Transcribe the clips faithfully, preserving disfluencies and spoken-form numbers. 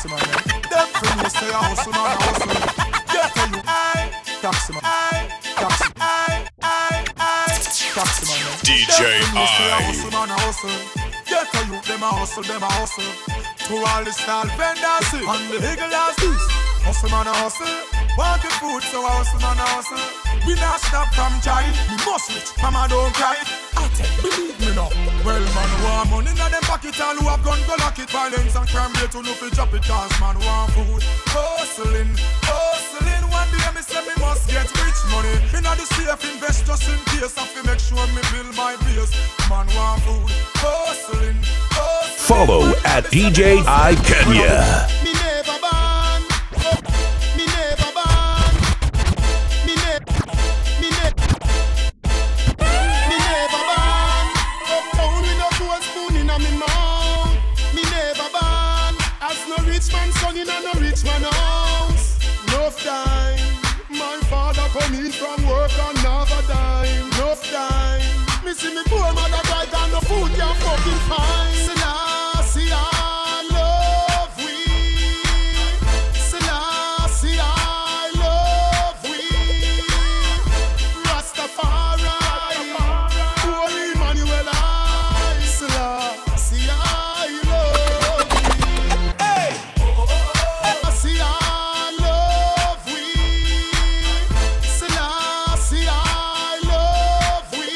Taxi man, them from you say I hustle man, I hustle. Get to you, taxi man, taxi, taxi man. D J I. Hustle man, I hustle. Get to you, them a hustle, them a hustle. To all the style vendors and the higglers, hustle man, I hustle. Want the food, so I hustle man, I hustle. We not stop from trying. We must rich, mama don't cry. I tell you, believe me now. Well, man, want money in them pocket. All who have gun go lock it. Violence and crime rate to look for drop it. Cause man want food. Hustling, hustling. One day me say me must get rich money. In the safe invest just in case. I fi make sure me build my base. Man want food. Hustling, hustling. Follow at D J I Kenya. Me never ban. Me never ban. Me never. Me never. Me never ban. Uptown with no gold spoon in a me mouth. Me never ban. As no rich man son in a no rich man house. Enough time. My father come in from work and never dime. Enough time. Me see me poor mother died and no food can't fucking find. Selassie I love we. Selassie I love we. Rastafari. Holy Emmanuel I. Selassie I love we. Hey. Selassie I love we. Selassie I love we.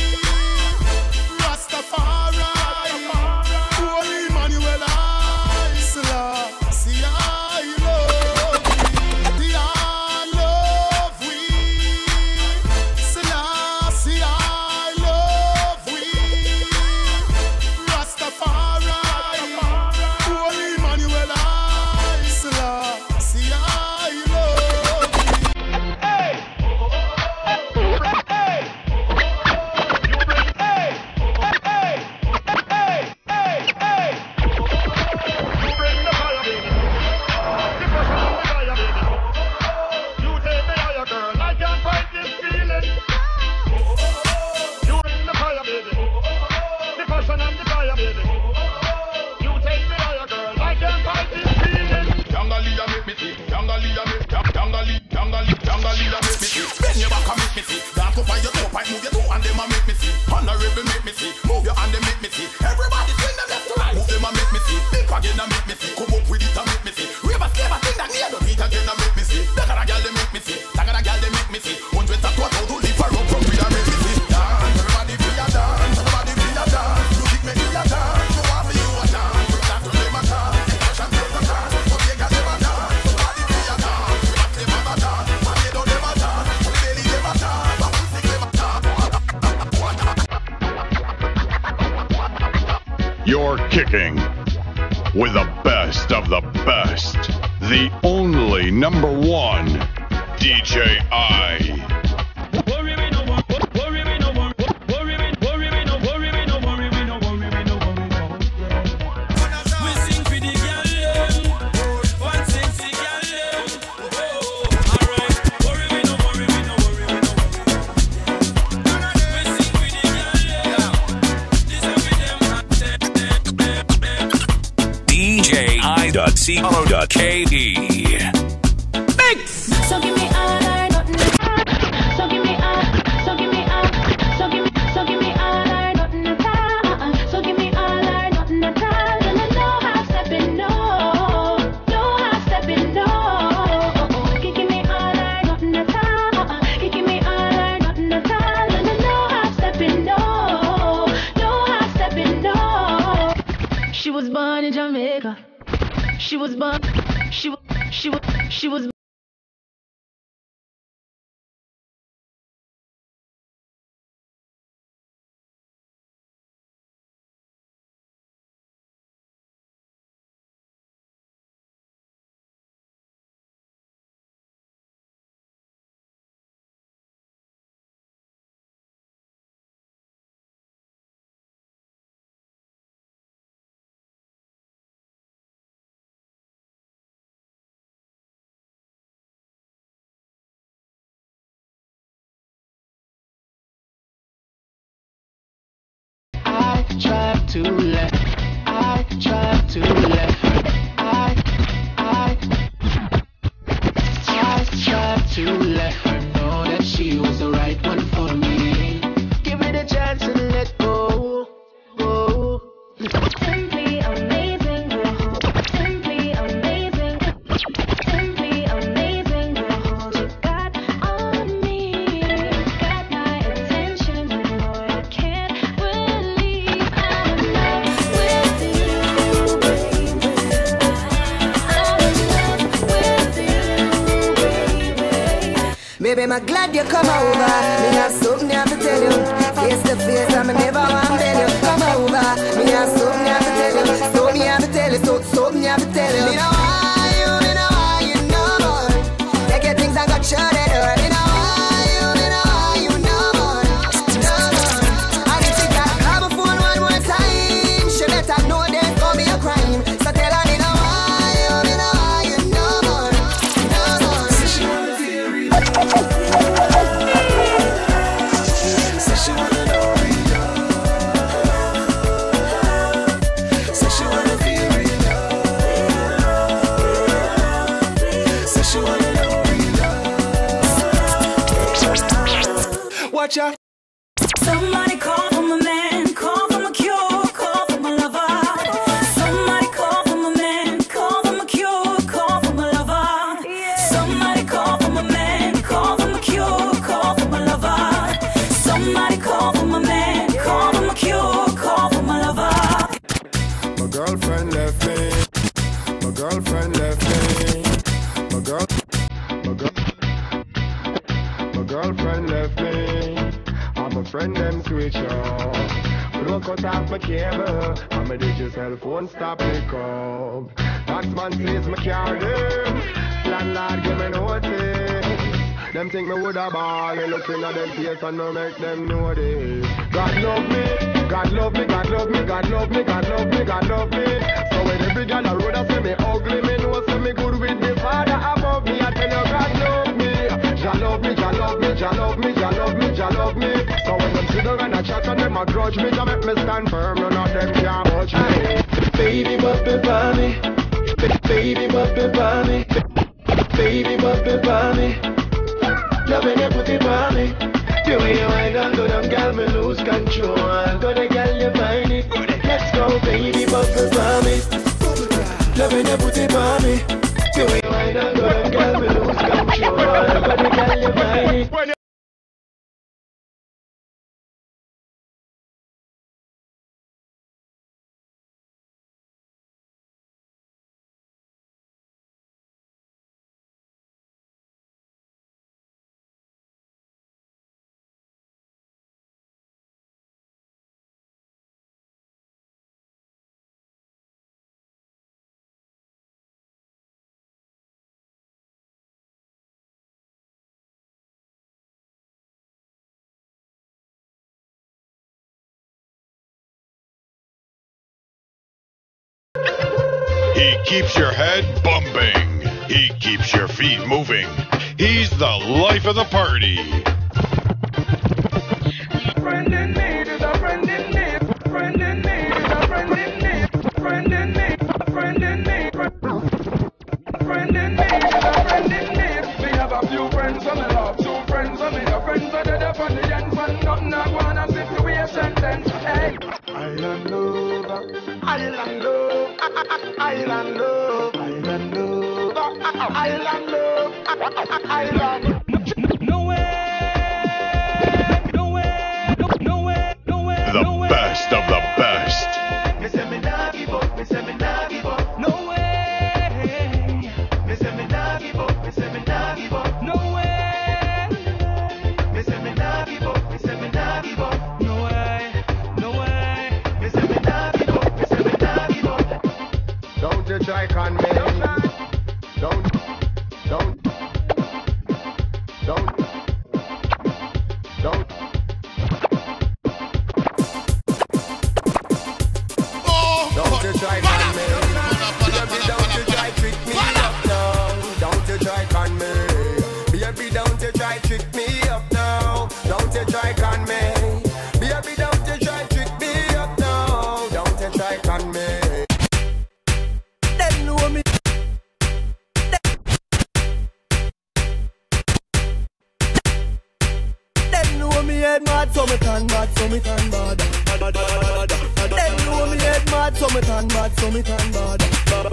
Rastafari. Holy Emmanuel I. Selassie I love we. I love we. Selassie I love we. Rastafari. Holy Emmanuel I. Selassie I love we. Hey. Hey. You bring hey. Hey. Hey. Hey. Hey. You bring the fire, baby. The pressure on the fire, baby. You take me higher, girl. I can't fight this feeling. You bring the fire, baby. The passion and the fire, baby. You take me higher, girl. I can't fight this feeling. Yangalia make me see. Yangalia make Yangali, Yangali, Yangalia make me see. Bend your back and make me see. Dance up on your toe, pipe, move your toe and them a make me see. Honorable make me see. Move your hand and make me see. Everybody sing them left to right. Move them and make me see. Big again and make me see. Come up with it and make me see. River clever thing that near the beat again and make me see. Dagger girl they make me see. Dagger girl they make me see. Hundred that what how to live for up from with a make me see. Dance, everybody feel ya dance. Everybody feel ya dance. You think me feel ya dance. You want me you a dance. From that to them a dance. Fashion take a dance. But they got them a dance. Everybody feel ya dance. River clever a dance. And they don't them a dance. Belly them a dance. But we think them a dance. You're kicking with the best of the best. The only number one D J I. Worry me no more, worry me no more, worry me, worry me no, worry me no, worry me no, worry me no, worry me no. We sing for the girl, one sexy girl. Alright, worry me no, worry me no, worry me no. We sing for the girl, this is with them. D J I dot co dot K E. So give me all or nothing. So give me all, so give me all, so give me, so give me all or nothing at all. So give me all or nothing at all. And I know how stepping no, know how stepping no. Give me all or nothing at all. Give me all or nothing at all. And I know how stepping no, know how stepping no. She was born in Jamaica. She was born. She was. She was. She was. I tried to let, I tried to let, I I'm glad you come over. Me have something I have to tell you. Face to face, I'm never want to tell you. Come over. Me have something I have to tell you. So me have to tell you. So something I have to tell you. Me know why you, me know why you know more. Take your things and go show the door. Me know why you, me know why you know more. No more. And if you got call my phone one more time, she better know there's gonna be a crime. So tell her me know why you, me know why you know more. No more. Say she wanna feel real. Say she wanna know real love. Say she wanna feel real love. Say she wanna know real love. Watch out. Somebody call for my man, call for my cure, call for my lover. Somebody call for my man, call for my cure, call for my lover. Somebody call for my man, call for my cure, call for my lover. Somebody call for my man, call for my cure, call for my lover. My girlfriend left me. My girlfriend left me. My girl. My girl. My girlfriend left me. I'm a friend them switch off. Don't cut off my cable. I'm a digital phone stop pick up. Taxman says my car them. Landlord give me notice. Them think me woulda ball. Me looking at them face and no make them know this. God love me, God love me, God love me, God love me, God love me, God love me. So when every girl a road a say me ugly, me know say me good with the Father above me. I tell you God love me, Jah love me, Jah love me, Jah love me, Jah love me, Jah love me. So when them sit down and a chat and them a grudge me, Jah make me stand firm. None of them can touch me. Baby bubble bunny, baby bubble bunny, baby bubble bunny. Love when you put it on me. The way you wind and go down, girl, me lose control. Go the girl, you find it. Let's go, baby, bubble on me. Love when you put it on me. The way you wind and go down, girl, me lose control. Go the girl, you find it. He keeps your head bumping. He keeps your feet moving. He's the life of the party. Friend in need is a friend in need. Friend in need is a friend in need. Friend in need. Friend in need. Friend in need is a friend in need. We have a few friends on the love, two friends on the friends are dead up on the end. Fun nothing I wanna situation then. Hey, island love, island love. Island love, island love, island love, island. No way, no way, no way, no way. The best of the best. Me say me nah give up, me say me nah give up. No way. Me say me nah give up, me say me nah give up. No way. Me say me nah give up, me say me nah give up. No way, no way. Me say me nah give up, me say me nah give up. Don't you try con me. Don't, don't, don't, don't. Don't you try con me. Baby, don't you try trick me up now. Don't you try con me. Baby, don't you try trick me up now. Don't you try con me. Baby, don't you try trick me up now. Don't you try con me. Them know me. Them know me head mad, so me turn mad, so me turn bad. Them know me head mad, so me turn mad, so me turn bad.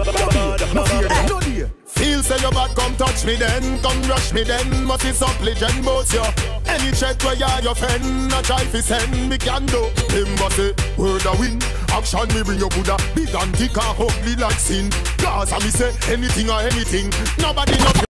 Feel say your bad, come touch me then, come rush me then. Must be some legend boss you. Any check where you're your friend, a try fi send me can do. Him must say word a win. Action me bring your Buddha, big and thick and ugly like sin. Cause I me say anything or anything. Nobody know.